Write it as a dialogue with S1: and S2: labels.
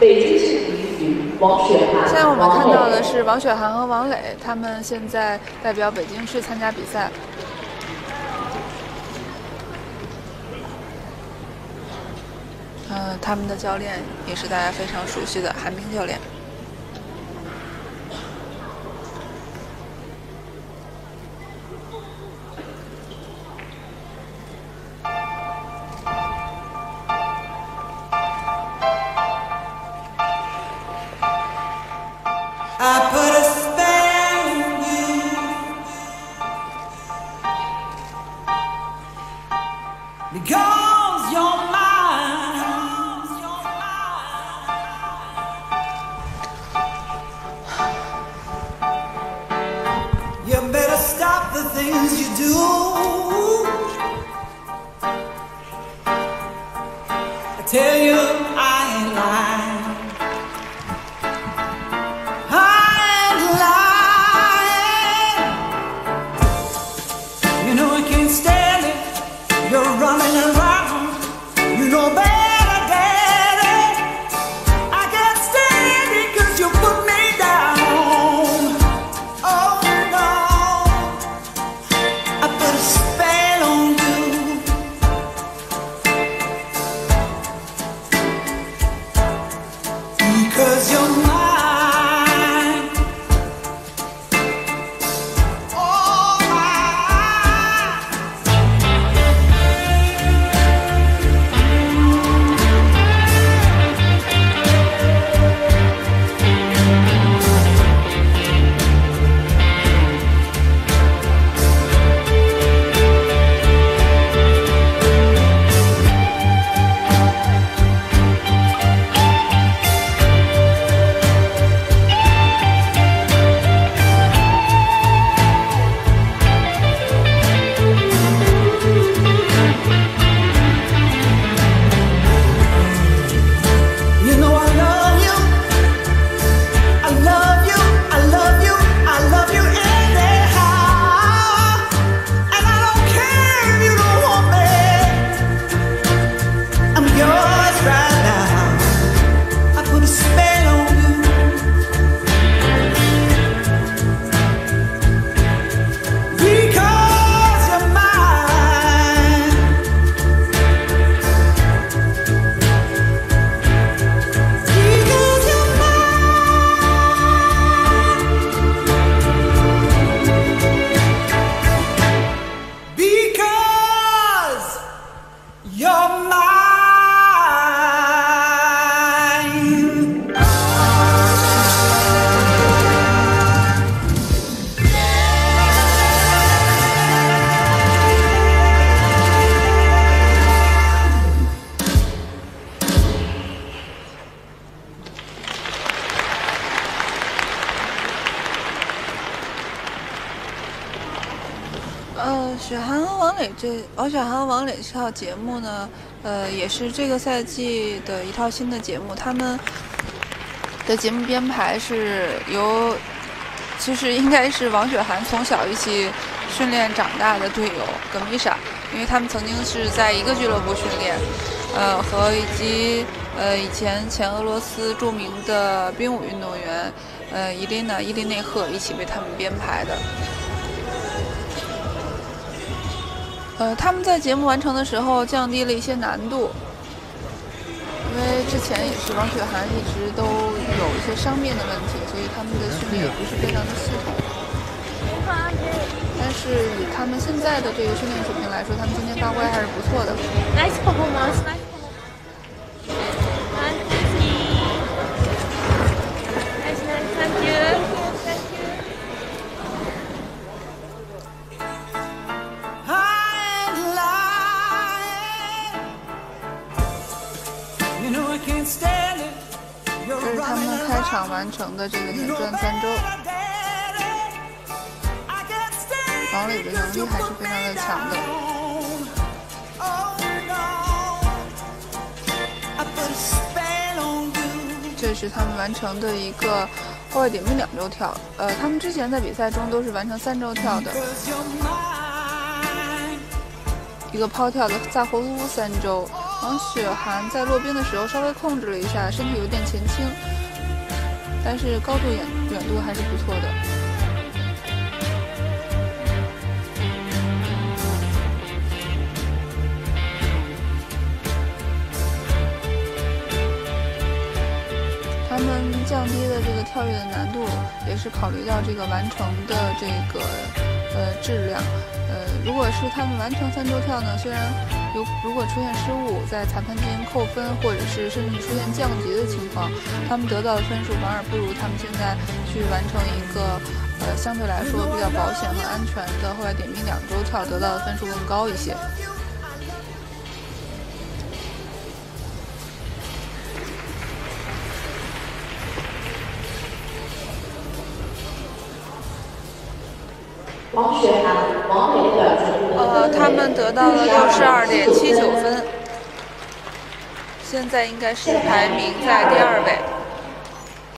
S1: 北京市体育局王雪涵。
S2: 现在我们看到的是王雪涵和王磊，他们现在代表北京市参加比赛。他们的教练也是大家非常熟悉的韩冰教练。
S3: Tell you I ain't lying. I ain't lying. You know I can't stand it. You're running around. You know better, Daddy. I can't stand it 'cause you put me down. Oh no, I put a spell on you. Cause you're mine. Oh, mine.
S2: 王雪涵和王磊这套节目呢，也是这个赛季的一套新的节目。他们的节目编排是由，其实应该是王雪涵从小一起训练长大的队友格米莎，因为他们曾经是在一个俱乐部训练，和以及以前俄罗斯著名的冰舞运动员伊琳内赫一起为他们编排的。他们在节目完成的时候降低了一些难度，因为之前也是王雪涵一直都有一些伤病的问题，所以他们的训练也不是非常的系统。但是以他们现在的这个训练水平来说，他们今天发挥还是不错的。
S4: Nice performance, nice performance. Nice, thank you.
S2: 这是他们开场完成的这个连转3周。王磊的能力还是非常的强的。这是他们完成的一个后外点冰2周跳。他们之前在比赛中都是完成3周跳的。一个抛跳的萨霍夫3周， 王雪涵在落冰的时候稍微控制了一下，身体有点前倾，但是高度远度还是不错的。他们降低了这个跳跃的难度，也是考虑到这个完成的这个质量。如果是他们完成3周跳呢，虽然如果出现失误，在裁判进行扣分，或者是甚至出现降级的情况，他们得到的分数反而不如他们现在去完成一个相对来说比较保险和安全的户外点冰2周跳得到的分数更高一些。
S1: 王雪涵、王磊的节目的
S2: 他们得到了62.79分，现在应该是排名在第2位。